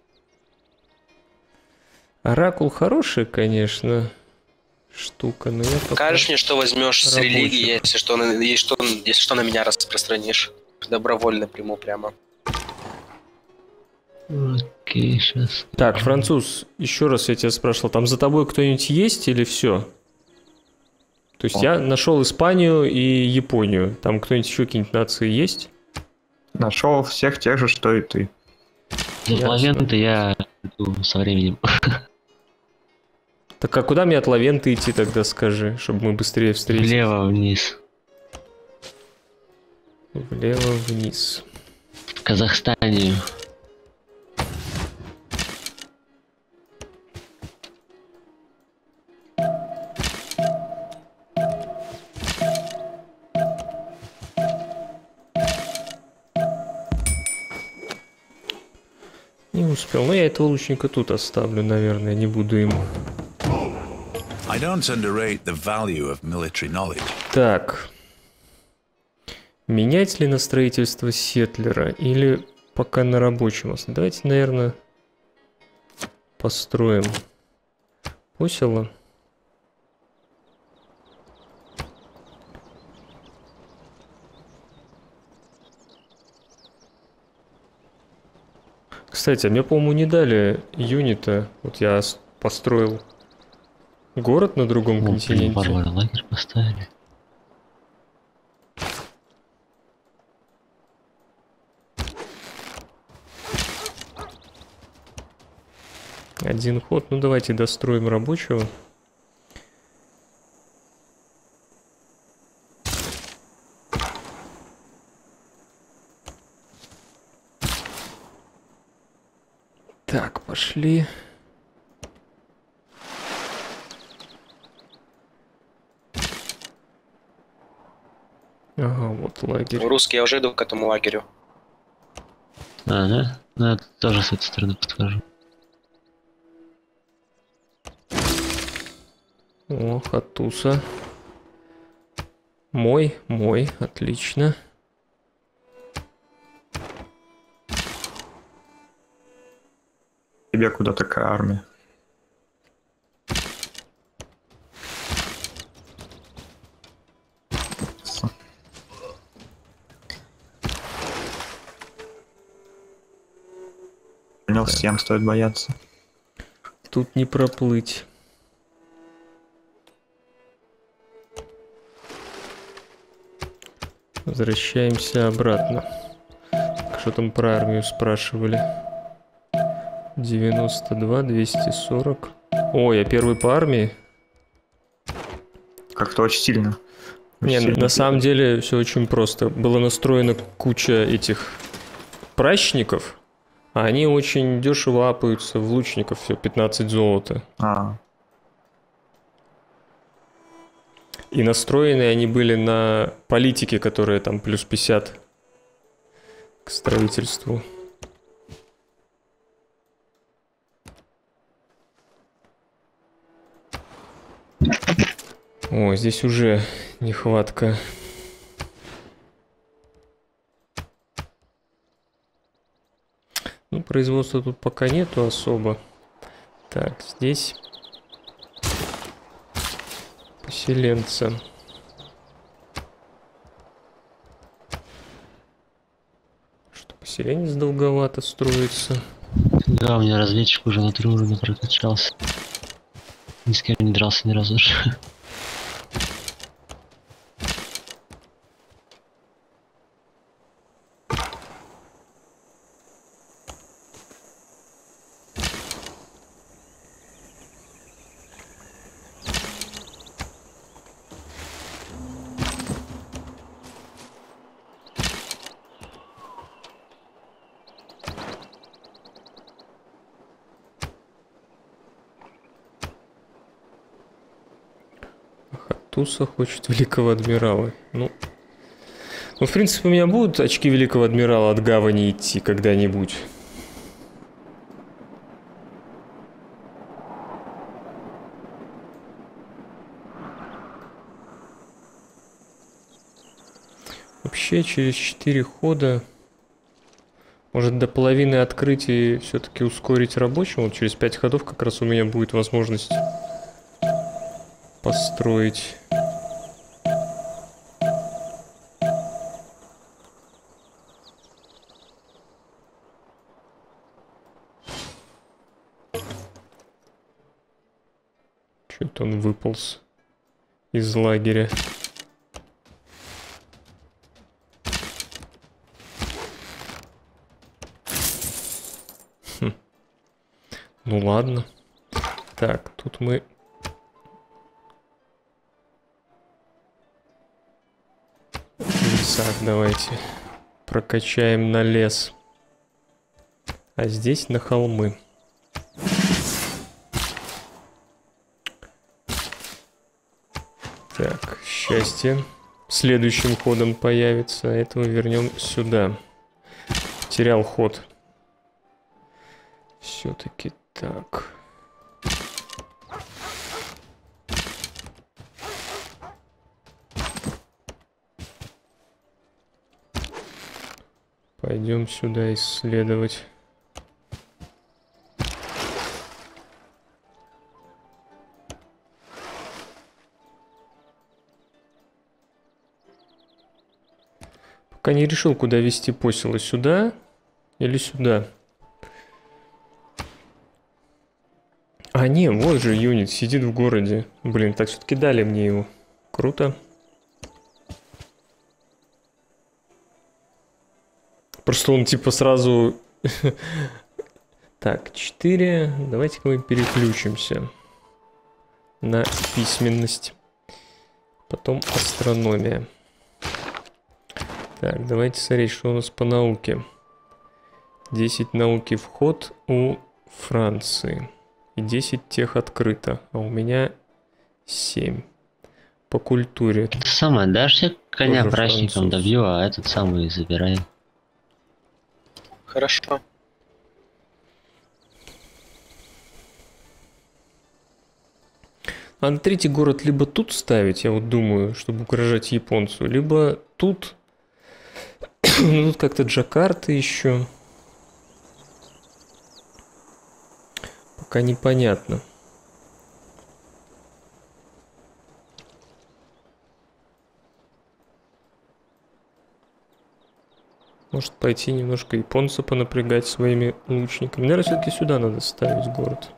Оракул хорошая, конечно, штука, но я пока... Покажешь мне, что возьмешь с рабочих. религии, если что на меня распространишь. Добровольно приму прямо. Окей, сейчас. Так, француз, еще раз я тебя спрашивал, там за тобой кто-нибудь есть или все? То есть я нашел Испанию и Японию. Там кто-нибудь еще какие-нибудь нации есть? Нашел всех тех же, что и ты. За планеты я иду со временем. Так а куда мне от Лавенты идти тогда, скажи, чтобы мы быстрее встретились? Влево вниз. Влево вниз. В Казахстане. Не успел. Но я этого лучника тут оставлю, наверное, не буду ему. I don't underrate the value of military knowledge. Так. Менять ли на строительство Сетлера или пока на рабочем? Давайте, наверное, построим посело. Кстати, а мне, по-моему, не дали юнита. Вот я построил город на другом континенте. Варвары лагерь поставили. Один ход. Ну, давайте достроим рабочего. Так, пошли. Ага, вот лагерь. Русский, я уже иду к этому лагерю. А, да? Ну, я тоже с этой стороны подхожу. О, Хатуса. Мой, отлично. Тебе куда такая армия? Понял, всем стоит бояться. Тут не проплыть. Возвращаемся обратно. Что там про армию спрашивали? 92, 240. О, я первый по армии. Как-то очень сильно. Не, на самом деле все очень просто. Была настроена куча этих пращников, а они очень дешево апаются в лучников, все 15 золота. И настроены они были на политике, которая там плюс 50 к строительству. О, здесь уже нехватка. Ну, производства тут пока нету особо. Так, здесь поселенца. Что, поселенец долговато строится? Да, у меня разведчик уже на 3 уровня прокачался. Ни с кем не дрался ни разу. Туса хочет великого адмирала. Ну, в принципе, у меня будут очки великого адмирала от гавани идти когда-нибудь. Вообще, через 4 хода, может, до половины открытий все-таки ускорить рабочим. Вот через 5 ходов как раз у меня будет возможность построить. Что-то он выполз из лагеря. Ну ладно. Так, тут мы лесах давайте прокачаем на лес. А здесь на холмы. Так, счастье. Следующим ходом появится. Этого вернем сюда. Терял ход. Все-таки так. Пойдем сюда исследовать. Пока не решил, куда вести посела. Сюда или сюда? А, не, вот же юнит сидит в городе. Блин, так все-таки дали мне его. Круто. Просто он типа сразу... Так, 4. Давайте-ка мы переключимся на письменность. Потом астрономия. Так, давайте смотреть, что у нас по науке. 10 науки вход у Франции. И 10 тех открыто. А у меня 7. По культуре. Это самое, дашь я коня Тоже прачникам француз. добью, а этот самый забирай. Хорошо. А на третий город либо тут ставить, я вот думаю, чтобы угрожать японцу, либо тут. Ну, тут как-то Джакарта еще. Пока непонятно. Может пойти немножко японца понапрягать своими лучниками. Наверное, все-таки сюда надо ставить город.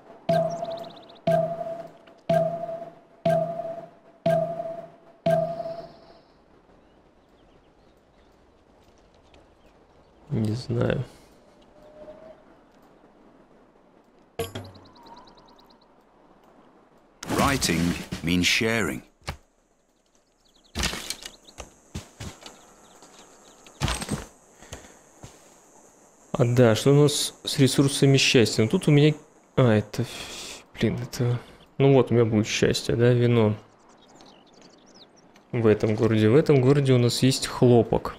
Не знаю. Writing means sharing. А да, что у нас с ресурсами счастья? Ну, тут у меня... А, это... Блин, это... Ну вот, у меня будет счастье, да, вино. В этом городе. В этом городе у нас есть хлопок.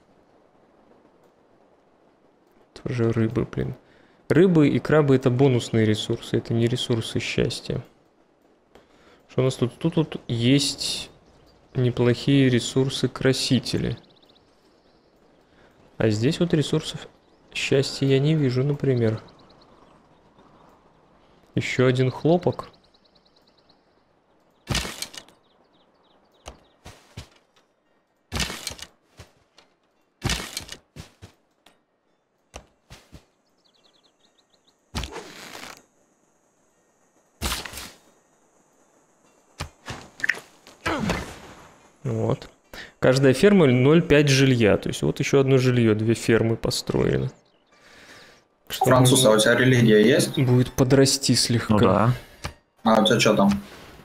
Тоже рыбы, блин. Рыбы и крабы — это бонусные ресурсы, это не ресурсы счастья. Что у нас тут? Тут есть неплохие ресурсы-красители. А здесь вот ресурсов счастья я не вижу, например. Еще один хлопок. Вот. Каждая ферма 0,5 жилья. То есть вот еще одно жилье, 2 фермы построены. Что Француз, а у тебя религия есть? будет подрасти слегка. Ну да. А у тебя что там?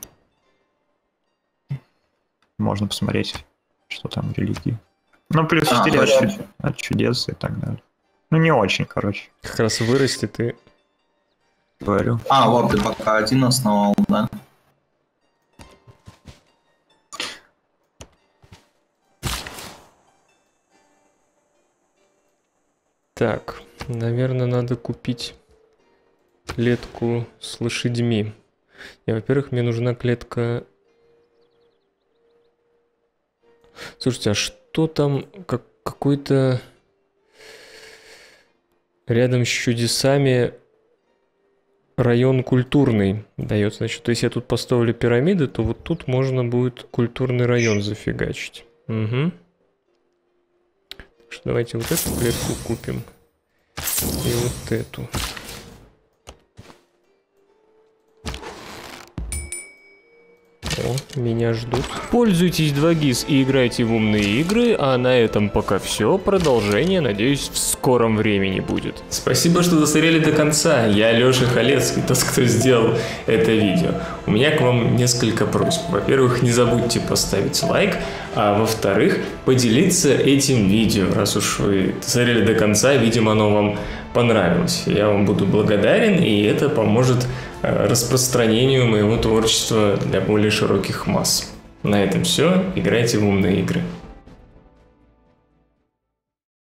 Можно посмотреть, что там в религии. Ну, плюс А, 4 точно. от чудес и так далее. Ну, не очень, короче, Как раз вырастет и... говорю. А, вот ты пока один основал, да? Так, наверное, надо купить клетку с лошадьми. И, во-первых, мне нужна клетка... Слушайте, а что там? Какой-то... Рядом с чудесами район культурный дается. Значит, то есть я тут поставлю пирамиды, то вот тут можно будет культурный район зафигачить. Угу. Так что давайте вот эту клетку купим. И вот эту. О, меня ждут. Пользуйтесь 2GIS и играйте в умные игры, а на этом пока все. Продолжение, надеюсь, в скором времени будет. Спасибо, что досмотрели до конца. Я Лёша Халецкий, тот, кто сделал это видео. У меня к вам несколько просьб. Во-первых, не забудьте поставить лайк, а во-вторых, поделиться этим видео. Раз уж вы досмотрели до конца, видимо, оно вам понравилось. Я вам буду благодарен, и это поможет распространению моего творчества для более широких масс. На этом все. Играйте в умные игры.